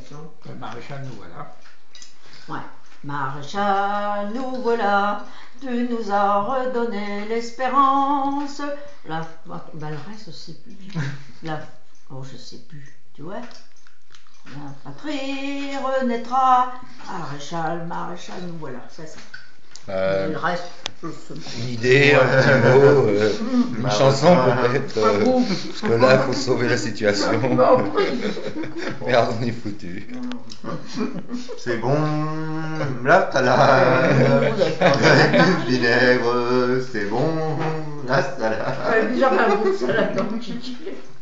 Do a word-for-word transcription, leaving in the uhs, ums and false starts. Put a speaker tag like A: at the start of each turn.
A: chanson.
B: Le maréchal, nous voilà.
A: Ouais. Maréchal, nous voilà, tu nous as redonné l'espérance. La... Ben, le reste, je sais plus. La... Oh, je sais plus, tu vois. La patrie renaîtra, maréchal, maréchal, nous voilà, c'est ça.
C: Euh,
A: Le reste, je sais pas.
C: Une idée, un petit mot, euh, une
D: Bah,
C: chanson
D: ouais.
C: peut-être, euh, parce que là, il faut sauver la situation. Merde, on est foutu.
D: C'est bon, là t'as la... du vinaigre, c'est bon, la salade.
A: J'avais un bout de salade dans le kiki.